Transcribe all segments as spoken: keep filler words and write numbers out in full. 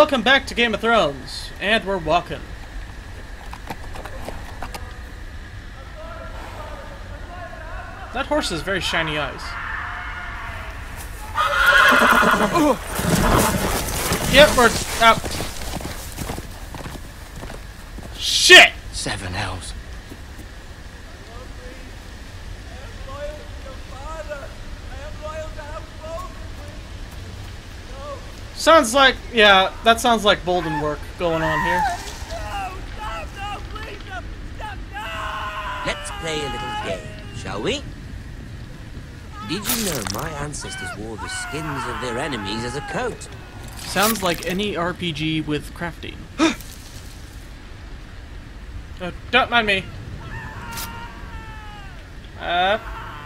welcome back to Game of Thrones, and we're walking. That horse has very shiny eyes. Yep, we're out. Shit! Seven hells. Sounds like, yeah, that sounds like Bolden work going on here. Let's play a little game, shall we? Did you know my ancestors wore the skins of their enemies as a coat? Sounds like any R P G with crafting. uh, don't mind me. Uh...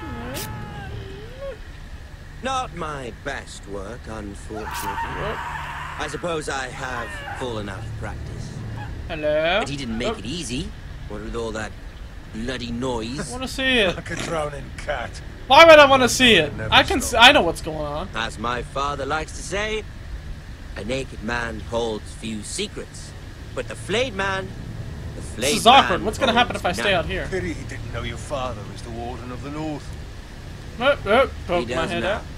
Not my best work, unfortunately. I suppose I have fallen out of practice. Hello? But he didn't make oh. it easy. What with all that bloody noise? I want to see it. Like a drowning cat. Why would I want to see it? Never I can. stop. See, I know what's going on. As my father likes to say, a naked man holds few secrets, but the flayed man, the flayed This is awkward. man What's going to happen if I holds stay none. out here? Pity he didn't know your father is the Warden of the North. Oh, oh, poke He my does head now. out.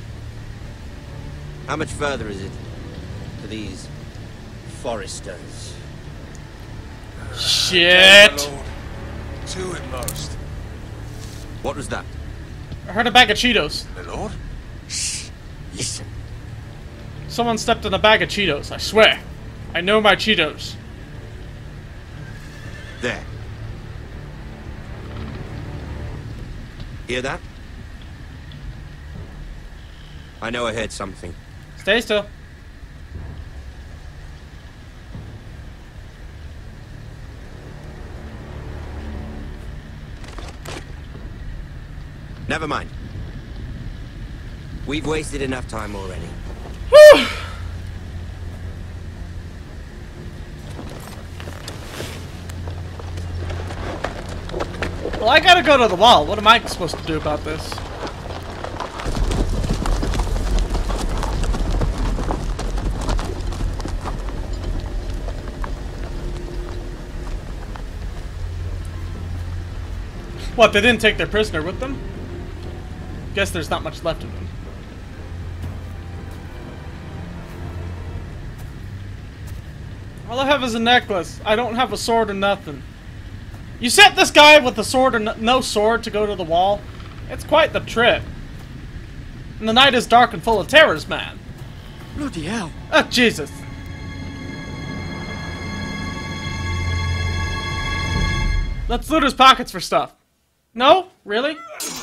How much further is it to these foresters? Shit! My lord. Two at most. What was that? I heard a bag of Cheetos. My lord? Shh! Listen. Someone stepped in a bag of Cheetos. I swear. I know my Cheetos. There. Hear that? I know I heard something. Stay still. Never mind. We've wasted enough time already. Whew. Well, I gotta go to the wall. What am I supposed to do about this? What, they didn't take their prisoner with them? Guess there's not much left of him. All I have is a necklace. I don't have a sword or nothing. You sent this guy with a sword or no, no sword to go to the wall? It's quite the trip. And the night is dark and full of terrors, man. Bloody hell. Oh, Jesus. Let's loot his pockets for stuff. No? Really?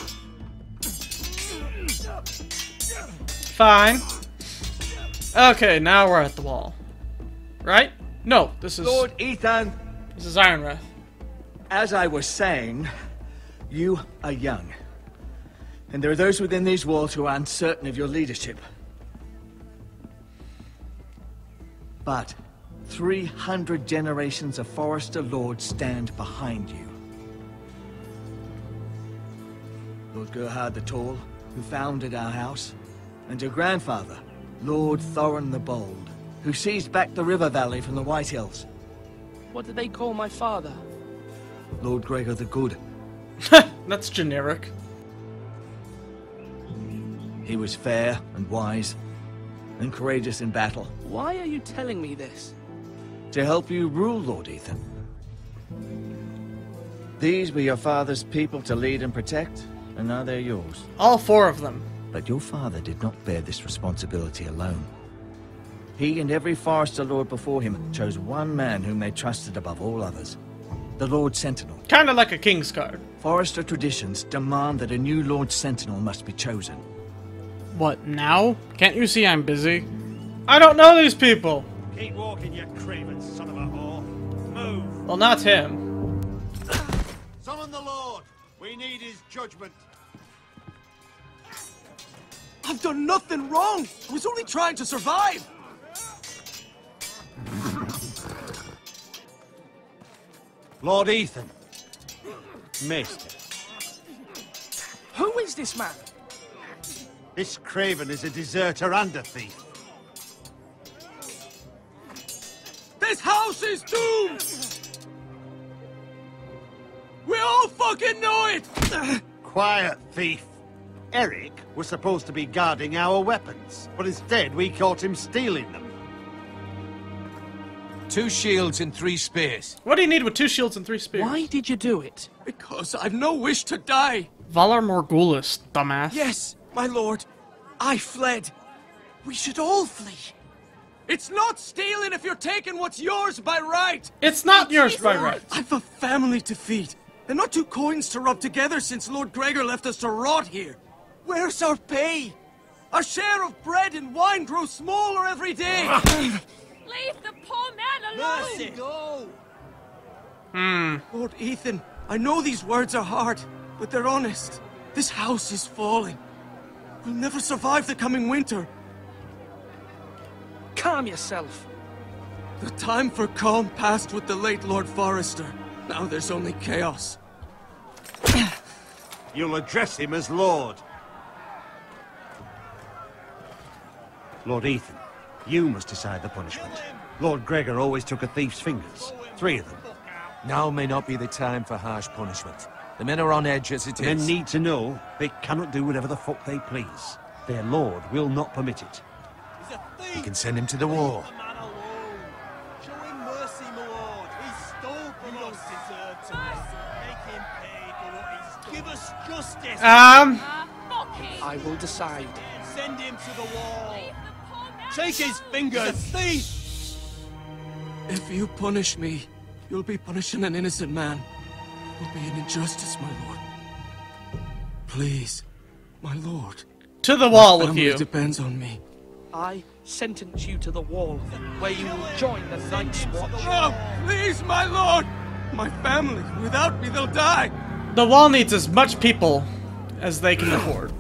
Fine. Okay, now we're at the wall. Right? No, this is... Lord Ethan, This is Ironrath. as I was saying, you are young. And there are those within these walls who are uncertain of your leadership. But three hundred generations of Forester Lords stand behind you. Lord Gerhard the Tall, who founded our house, and your grandfather, Lord Thorin the Bold, who seized back the river valley from the White Hills. What did they call my father? Lord Gregor the Good. That's generic. He was fair and wise, and courageous in battle. Why are you telling me this? To help you rule, Lord Ethan. These were your father's people to lead and protect, and now they're yours. All four of them. But your father did not bear this responsibility alone. He and every Forester Lord before him chose one man whom they trusted above all others. The Lord Sentinel. Kinda like a king's card. Forester traditions demand that a new Lord Sentinel must be chosen. What, now? Can't you see I'm busy? I don't know these people! Keep walking, you craven son of a whore. Move! Well, not him. Summon the Lord! We need his judgment. I've done nothing wrong! I was only trying to survive! Lord Ethan. Maester. Who is this man? This craven is a deserter and a thief. This house is doomed! We all fucking know it! Quiet, thief. Eric was supposed to be guarding our weapons, but instead we caught him stealing them. Two shields and three spears. What do you need with two shields and three spears? Why did you do it? Because I've no wish to die. Valar Morghulis, dumbass. Yes, my lord. I fled. We should all flee. It's not stealing if you're taking what's yours by right. It's not yours by right. I've a family to feed, and not two coins to rub together since Lord Gregor left us to rot here. Where's our pay? Our share of bread and wine grows smaller every day. Leave the poor man alone! Mercy, no! Hmm. Lord Ethan, I know these words are hard, but they're honest. This house is falling. We'll never survive the coming winter. Calm yourself. The time for calm passed with the late Lord Forrester. Now there's only chaos. You'll address him as Lord. Lord Ethan, you must decide the punishment. Lord Gregor always took a thief's fingers. Three of them. Now may not be the time for harsh punishment. The men are on edge as it The men is. need to know they cannot do whatever the fuck they please. Their lord will not permit it. You can send him to the war. Show him mercy, my lord. He stole from us. Deserve to make him pay for what he's. Give us justice. Um. Ah, fuck him! I will decide. Send him to the wall. Leave the poor man Take his alone. fingers. Thief. If you punish me, you'll be punishing an innocent man. It will be an injustice, my lord. Please, my lord. To the wall My with family you. depends on me. I sentence you to the wall, where you will join the Night's Watch. Oh, please, my lord! My family, without me, they'll die! The wall needs as much people as they can afford.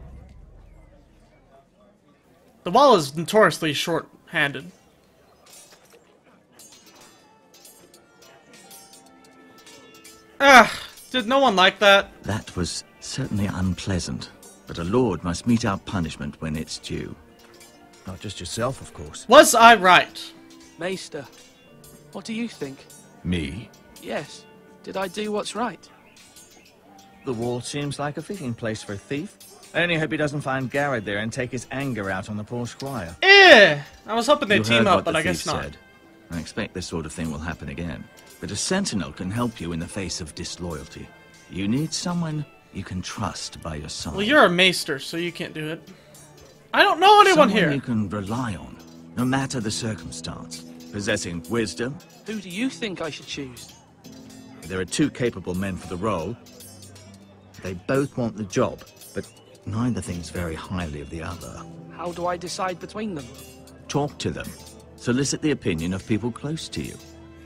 The wall is notoriously short-handed. Ah, did no one like that? That was certainly unpleasant, but a lord must mete out punishment when it's due. Not just yourself, of course. Was I right? Maester, what do you think? Me? Yes, did I do what's right? The wall seems like a fitting place for a thief. I only hope he doesn't find Garrett there and take his anger out on the poor squire. Eh! I was hoping they'd You team heard up, what but the I guess thief not. said. I expect this sort of thing will happen again. But a sentinel can help you in the face of disloyalty. You need someone you can trust by your side. Well, you're a maester, so you can't do it. I don't know anyone someone here. you can rely on, no matter the circumstance. Possessing wisdom. Who do you think I should choose? There are two capable men for the role. They both want the job, but neither thinks very highly of the other. How do I decide between them? Talk to them. Solicit the opinion of people close to you.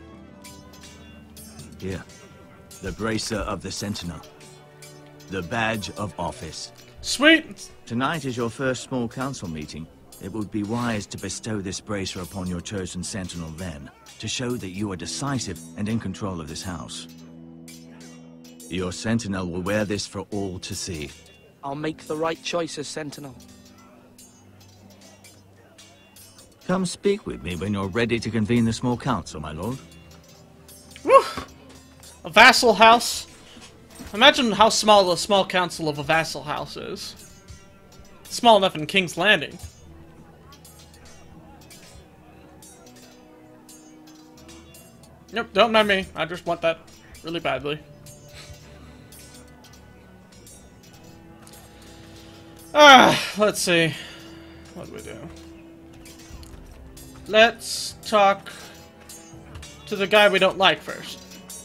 Here, the bracer of the Sentinel. The badge of office. Sweet! Tonight is your first small council meeting. It would be wise to bestow this bracer upon your chosen Sentinel then, to show that you are decisive and in control of this house. Your Sentinel will wear this for all to see. I'll make the right choice as Sentinel. Come speak with me when you're ready to convene the small council, my lord. Woo! A vassal house. Imagine how small the small council of a vassal house is. Small enough in King's Landing. Yep, don't mind me. I just want that really badly. Ah, let's see. What do we do? Let's talk to the guy we don't like first.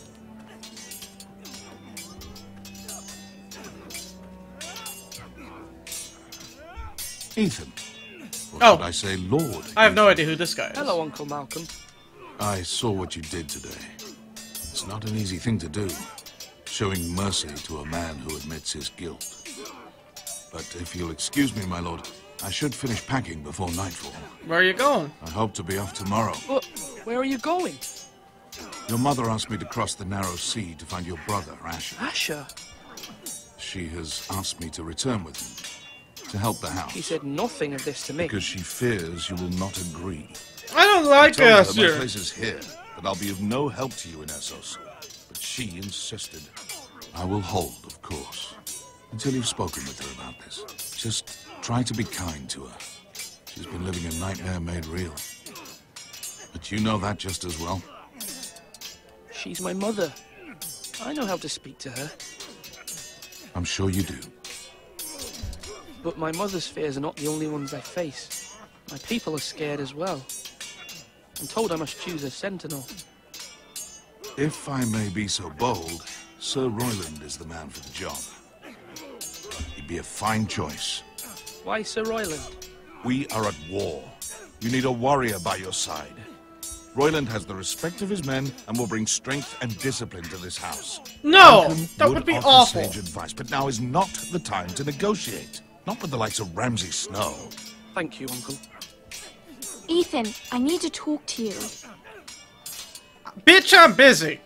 Ethan. Or Oh. should I say Lord? I have no idea who this guy is. Hello, Uncle Malcolm. I saw what you did today. It's not an easy thing to do, showing mercy to a man who admits his guilt. But if you'll excuse me, my lord, I should finish packing before nightfall. Where are you going? I hope to be off tomorrow. But where are you going? Your mother asked me to cross the narrow sea to find your brother, Asher. Asher? She has asked me to return with him, to help the house. She said nothing of this to me. Because she fears you will not agree. I don't I like told her us my here. place is here, that I'll be of no help to you in Essos. But she insisted. I will hold, of course, until you've spoken with her about this. Just try to be kind to her. She's been living a nightmare made real. But you know that just as well. She's my mother. I know how to speak to her. I'm sure you do. But my mother's fears are not the only ones I face. My people are scared as well. I'm told I must choose a sentinel. If I may be so bold, Sir Royland is the man for the job. He'd be a fine choice. Why Sir Royland? We are at war. You need a warrior by your side. Royland has the respect of his men and will bring strength and discipline to this house. No! Duncan That would be offer awful. Sage advice, but now is not the time to negotiate. Not with the likes of Ramsay Snow. Thank you, Uncle. Ethan, I need to talk to you. Bitch, I'm busy.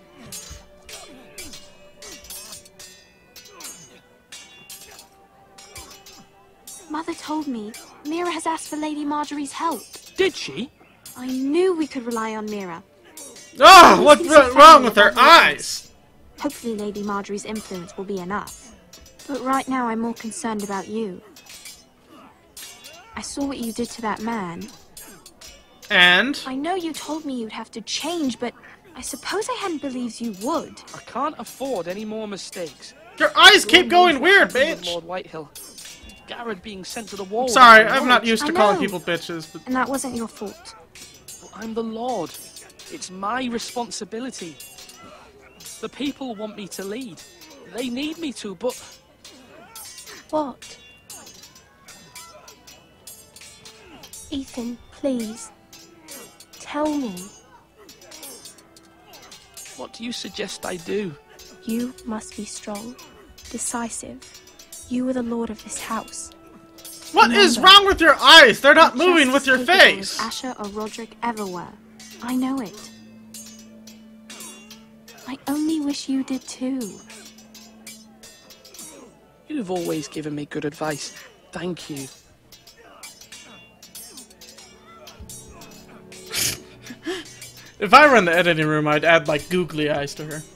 Mother told me Mira has asked for Lady Marjorie's help. Did she? I knew we could rely on Mira. Ah, what's wrong with her eyes? Hopefully Lady Marjorie's influence will be enough. But right now I'm more concerned about you. I saw what you did to that man. And? I know you told me you'd have to change, but I suppose I hadn't believed you would. I can't afford any more mistakes. Your eyes keep going weird, bitch. Lord Whitehill. Garrett being sent to the wall. Sorry, I'm not used to I calling know. people bitches. But... And that wasn't your fault. But I'm the Lord. It's my responsibility. The people want me to lead. They need me to, but... What? Ethan, please. Tell me. What do you suggest I do? You must be strong, decisive. You are the lord of this house. What is wrong with your eyes? They're not You're moving just with your as capable face. as Asher or Roderick ever were. I know it. I only wish you did too. You've always given me good advice. Thank you. If I were in the editing room, I'd add like googly eyes to her.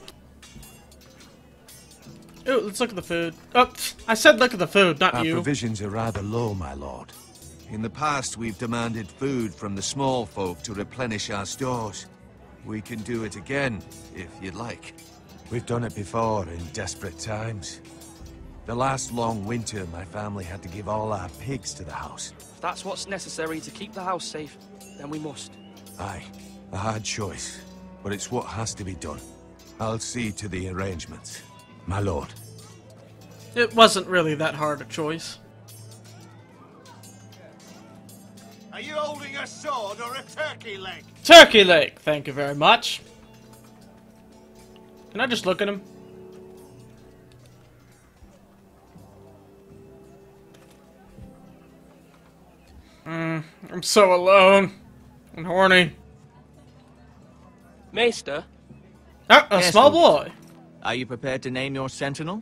Ooh, let's look at the food. Oh, I said look at the food, not Our you. provisions are rather low, my lord. In the past, we've demanded food from the small folk to replenish our stores. We can do it again, if you'd like. We've done it before in desperate times. The last long winter, my family had to give all our pigs to the house. If that's what's necessary to keep the house safe, then we must. Aye, a hard choice, but it's what has to be done. I'll see to the arrangements, my lord. It wasn't really that hard a choice. Are you holding a sword or a turkey leg? Turkey leg, thank you very much. Can I just look at him? Mm, I'm so alone and horny. Maester? Ah, a Yes, small Lord. boy. Are you prepared to name your sentinel?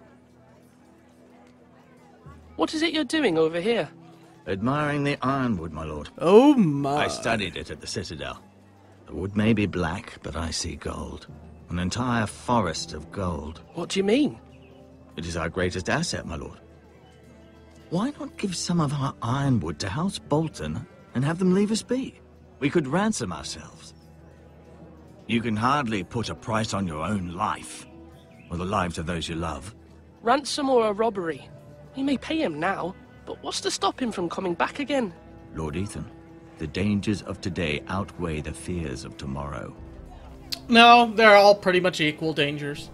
What is it you're doing over here? Admiring the ironwood, my lord. Oh my. I studied it at the Citadel. The wood may be black, but I see gold. An entire forest of gold. What do you mean? It is our greatest asset, my lord. Why not give some of our ironwood to House Bolton and have them leave us be? We could ransom ourselves. You can hardly put a price on your own life, or the lives of those you love. Ransom or a robbery? We may pay him now, but what's to stop him from coming back again? Lord Ethan, the dangers of today outweigh the fears of tomorrow. No, they're all pretty much equal dangers.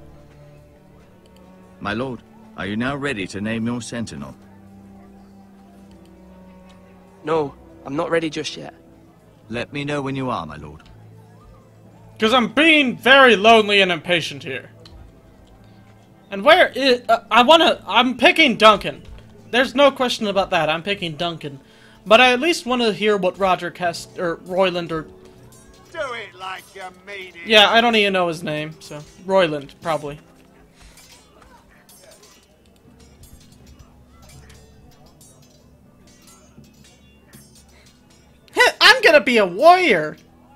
My lord, are you now ready to name your sentinel? No, I'm not ready just yet. Let me know when you are, my lord. Because I'm being very lonely and impatient here. And where is... Uh, I want to... I'm picking Duncan. There's no question about that. I'm picking Duncan. But I at least want to hear what Roderick has... Or Royland or... Do it like you mean it. Yeah, I don't even know his name. So, Royland, probably. I'm gonna be a warrior.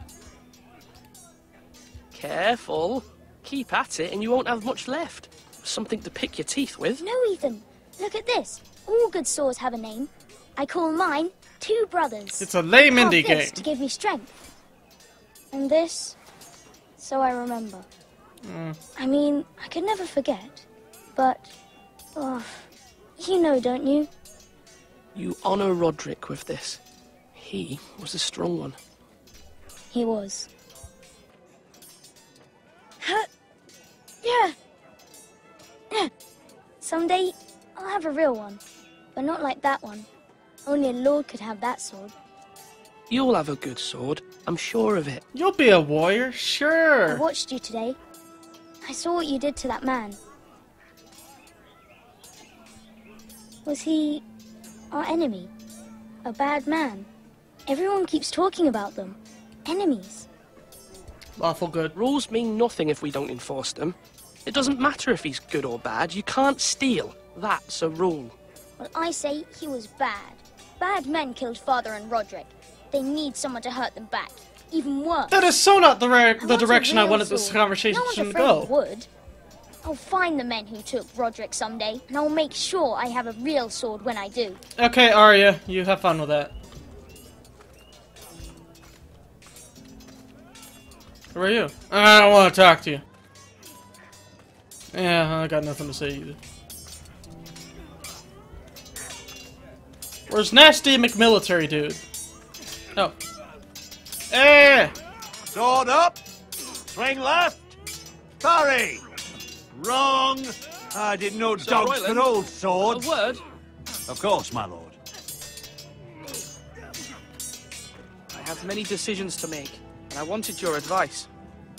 Careful. Keep at it and you won't have much left. Something to pick your teeth with. No, Ethan. Look at this. All good swords have a name. I call mine Two Brothers. It's a lame indie Carve this game. to give me strength. And this, so I remember. Mm. I mean, I could never forget. But, oh, you know, don't you? You honor Roderick with this. He was a strong one. He was. Huh? Yeah. Yeah. Someday, I'll have a real one. But not like that one. Only a lord could have that sword. You'll have a good sword. I'm sure of it. You'll be a warrior, sure. I watched you today. I saw what you did to that man. Was he our enemy? A bad man? Everyone keeps talking about them. Enemies. Lawful good. Rules mean nothing if we don't enforce them. It doesn't matter if he's good or bad. You can't steal. That's a rule. Well, I say he was bad. Bad men killed Father and Roderick. They need someone to hurt them back. Even worse. That is so not the, I the want a direction I real wanted this sword. conversation No one's to afraid go. it would. I'll find the men who took Roderick someday, and I'll make sure I have a real sword when I do. Okay, Arya, you have fun with that. Who are you? I don't want to talk to you. Yeah, I got nothing to say either. Where's Nasty McMilitary dude? Oh. Eh! Sword up! Swing left! Parry! Wrong! I didn't know Sir dogs Royland, could hold swords. A word? Of course, my lord. I have many decisions to make, and I wanted your advice.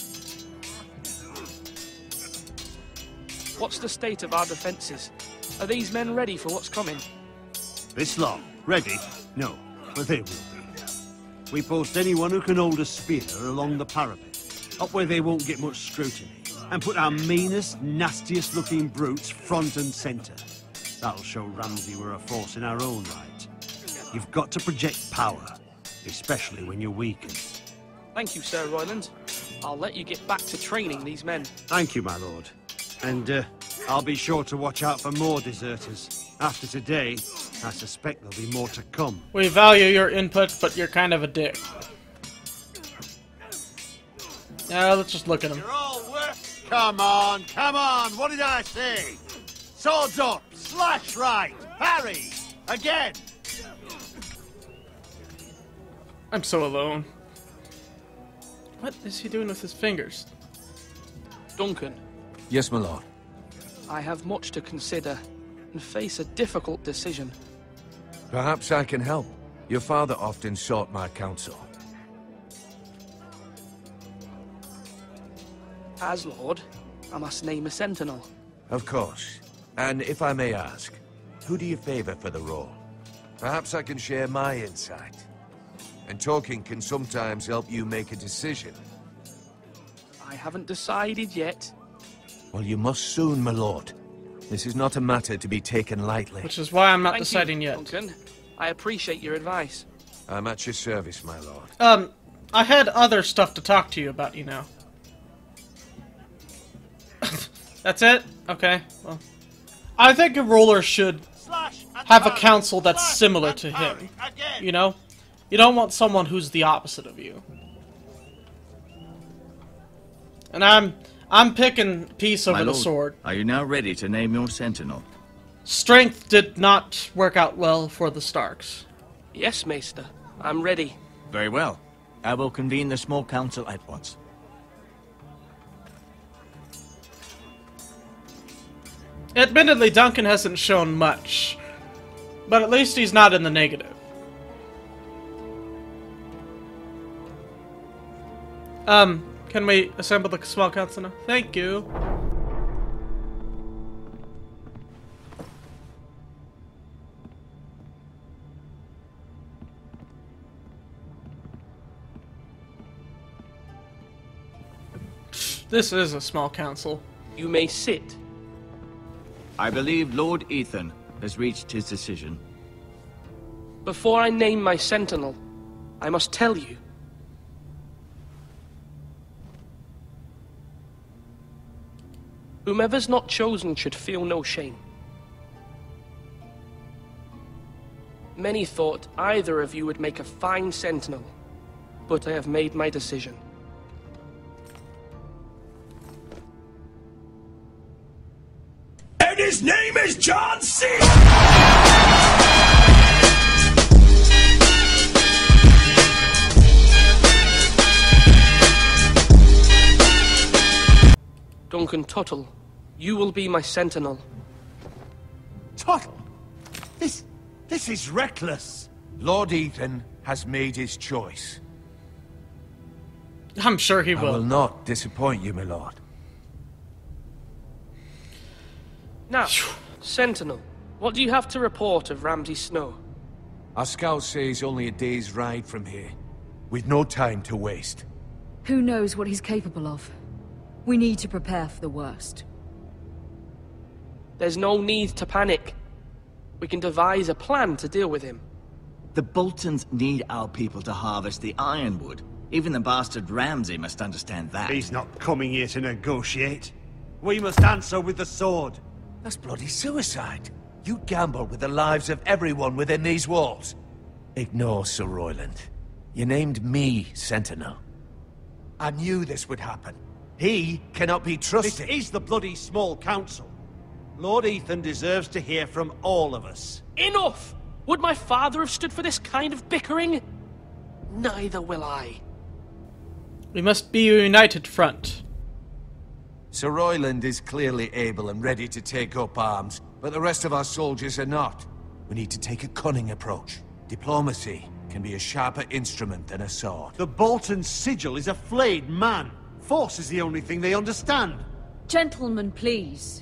What's the state of our defences? Are these men ready for what's coming? This lot, ready? No, but they will be. We post anyone who can hold a spear along the parapet, up where they won't get much scrutiny, and put our meanest, nastiest looking brutes front and centre. That'll show Ramsay we're a force in our own right. You've got to project power, especially when you're weakened. Thank you, Sir Royland. I'll let you get back to training these men. Thank you, my lord. And uh, I'll be sure to watch out for more deserters. After today, I suspect there'll be more to come. We value your input, but you're kind of a dick. Yeah, let's just look at him. You're all work. Come on, come on. What did I say? Swords up, slash right, parry, again. I'm so alone. What is he doing with his fingers? Duncan, Yes, my lord. I have much to consider and face a difficult decision. Perhaps I can help. Your father often sought my counsel. As Lord, I must name a sentinel. Of course. And if I may ask, who do you favor for the role? Perhaps I can share my insight. And talking can sometimes help you make a decision. I haven't decided yet. Well, you must soon, my lord. This is not a matter to be taken lightly. Which is why I'm not Thank deciding you, yet. Duncan. I appreciate your advice. I'm at your service, my lord. Um, I had other stuff to talk to you about, you know. That's it? Okay, well. I think a ruler should have a council that's similar to him. You know? You don't want someone who's the opposite of you. And I'm... I'm picking peace over My the lord, sword. Are you now ready to name your sentinel? Strength did not work out well for the Starks. Yes, Maester. I'm ready. Very well. I will convene the small council at once. Admittedly, Duncan hasn't shown much, but at least he's not in the negative. Um, can we assemble the small council now? Thank you. This is a small council. You may sit. I believe Lord Ethan has reached his decision. Before I name my sentinel, I must tell you. Whomever's not chosen should feel no shame. Many thought either of you would make a fine sentinel, but I have made my decision. And his name is John C. Duncan Tuttle, you will be my sentinel. Tuttle? This... this is reckless. Lord Ethan has made his choice. I'm sure he I will. will not disappoint you, my lord. Now, Sentinel, what do you have to report of Ramsay Snow? Our scout says only a day's ride from here. We've no time to waste. Who knows what he's capable of? We need to prepare for the worst. There's no need to panic. We can devise a plan to deal with him. The Boltons need our people to harvest the ironwood. Even the bastard Ramsay must understand that. He's not coming here to negotiate. We must answer with the sword. That's bloody suicide. You gamble with the lives of everyone within these walls. Ignore Sir Royland. You named me Sentinel. I knew this would happen. He cannot be trusted. This is the bloody small council. Lord Ethan deserves to hear from all of us. Enough! Would my father have stood for this kind of bickering? Neither will I. We must be a united front. Sir Royland is clearly able and ready to take up arms, but the rest of our soldiers are not. We need to take a cunning approach. Diplomacy can be a sharper instrument than a sword. The Bolton sigil is a flayed man. Force is the only thing they understand. Gentlemen, please.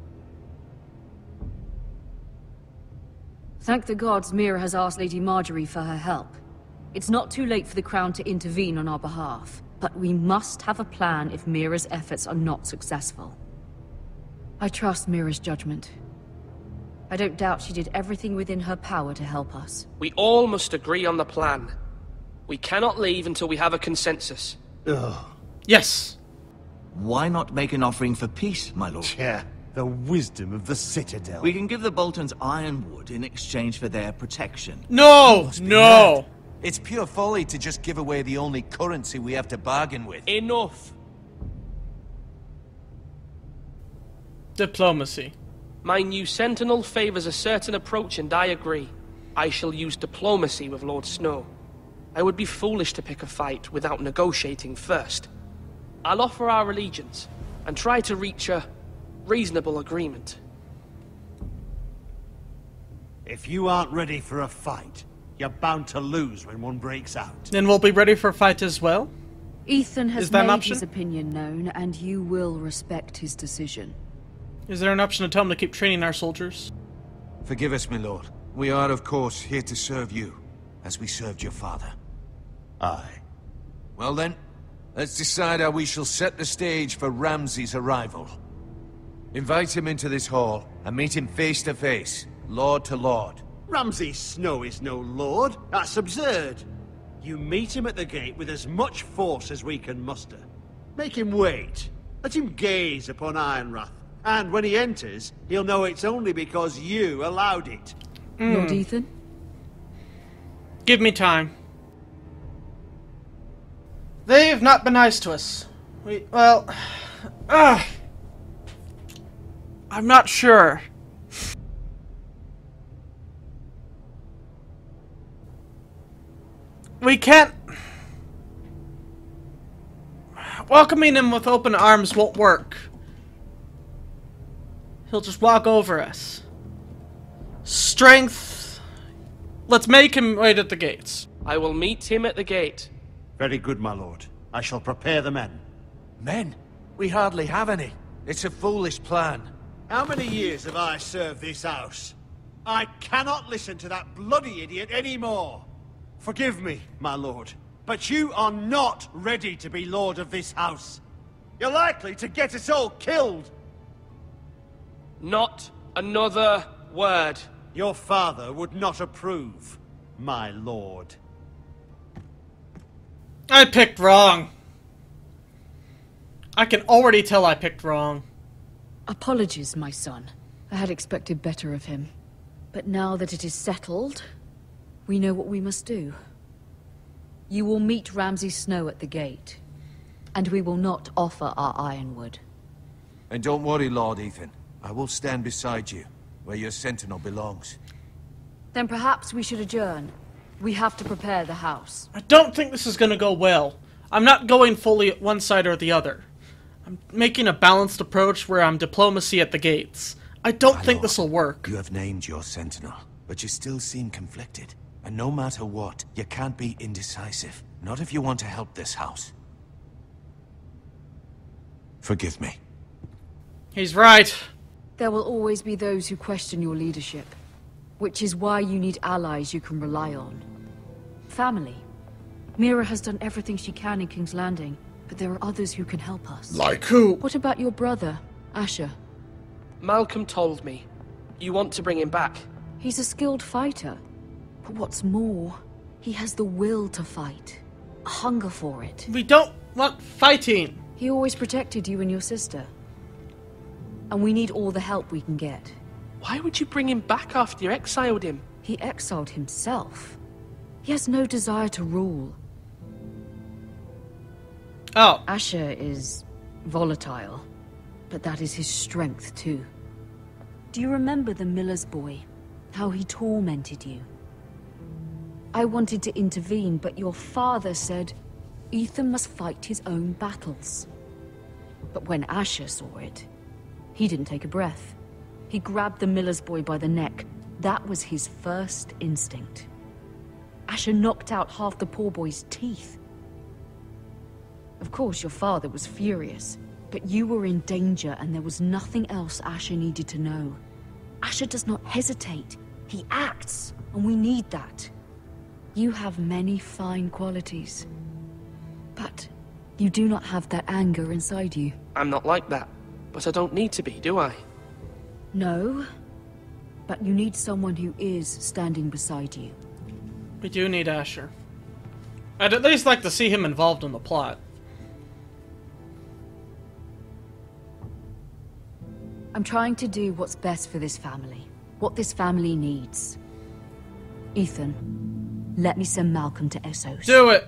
Thank the gods Mira has asked Lady Marjorie for her help. It's not too late for the Crown to intervene on our behalf, but we must have a plan if Mira's efforts are not successful. I trust Mira's judgment. I don't doubt she did everything within her power to help us. We all must agree on the plan. We cannot leave until we have a consensus. Ugh. Yes. Why not make an offering for peace, my lord? Yeah, the wisdom of the Citadel. We can give the Boltons ironwood in exchange for their protection. No! No! Mad. It's pure folly to just give away the only currency we have to bargain with. Enough! Diplomacy. My new sentinel favors a certain approach, and I agree. I shall use diplomacy with Lord Snow. I would be foolish to pick a fight without negotiating first. I'll offer our allegiance, and try to reach a reasonable agreement. If you aren't ready for a fight, you're bound to lose when one breaks out. Then we'll be ready for a fight as well? Ethan has Is that an made option? his opinion known, and you will respect his decision. Is there an option to tell them to keep training our soldiers? Forgive us, my lord. We are, of course, here to serve you, as we served your father. Aye. Well then, let's decide how we shall set the stage for Ramsay's arrival. Invite him into this hall, and meet him face to face, lord to lord. Ramsay Snow is no lord. That's absurd. You meet him at the gate with as much force as we can muster. Make him wait. Let him gaze upon Ironrath. And when he enters, he'll know it's only because you allowed it. Mm. Lord Ethan? Give me time. They've not been nice to us. We, well... Uh, I'm not sure. We can't... Welcoming him with open arms won't work. He'll just walk over us. Strength... Let's make him wait at the gates. I will meet him at the gate. Very good, my lord. I shall prepare the men. Men? We hardly have any. It's a foolish plan. How many years have I served this house? I cannot listen to that bloody idiot anymore. Forgive me, my lord, but you are not ready to be lord of this house. You're likely to get us all killed. Not another word. Your father would not approve, my lord. I picked wrong. I can already tell I picked wrong. Apologies, my son. I had expected better of him. But now that it is settled, we know what we must do. You will meet Ramsay Snow at the gate, and we will not offer our ironwood. And don't worry, Lord Ethan. I will stand beside you, where your sentinel belongs. Then perhaps we should adjourn. We have to prepare the house. I don't think this is gonna go well. I'm not going fully at one side or the other. I'm making a balanced approach where I'm diplomacy at the gates. I don't My think lord, this will work. You have named your sentinel, but you still seem conflicted. And no matter what, you can't be indecisive. Not if you want to help this house. Forgive me. He's right. There will always be those who question your leadership, which is why you need allies you can rely on. Family. Mira has done everything she can in King's Landing, but there are others who can help us. Like who? What about your brother, Asher? Malcolm told me. You want to bring him back? He's a skilled fighter. But what's more, he has the will to fight. A hunger for it. We don't want fighting. He always protected you and your sister. And we need all the help we can get. Why would you bring him back after you exiled him? He exiled himself. He has no desire to rule. Oh. Asher is volatile, but that is his strength too. Do you remember the miller's boy? How he tormented you? I wanted to intervene, but your father said Ethan must fight his own battles. But when Asher saw it, he didn't take a breath. He grabbed the miller's boy by the neck. That was his first instinct. Asher knocked out half the poor boy's teeth. Of course, your father was furious, but you were in danger and there was nothing else Asher needed to know. Asher does not hesitate. He acts, and we need that. You have many fine qualities, but you do not have that anger inside you. I'm not like that, but I don't need to be, do I? No, but you need someone who is standing beside you. We do need Asher. I'd at least like to see him involved in the plot. I'm trying to do what's best for this family. What this family needs. Ethan, let me send Malcolm to Essos. Do it!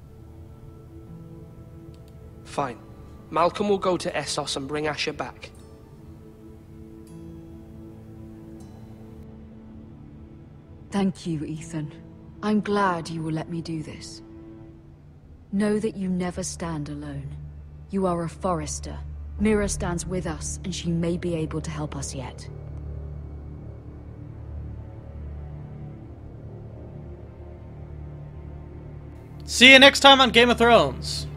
Fine. Malcolm will go to Essos and bring Asher back. Thank you, Ethan. I'm glad you will let me do this. Know that you never stand alone. You are a Forrester. Mira stands with us, and she may be able to help us yet. See you next time on Game of Thrones.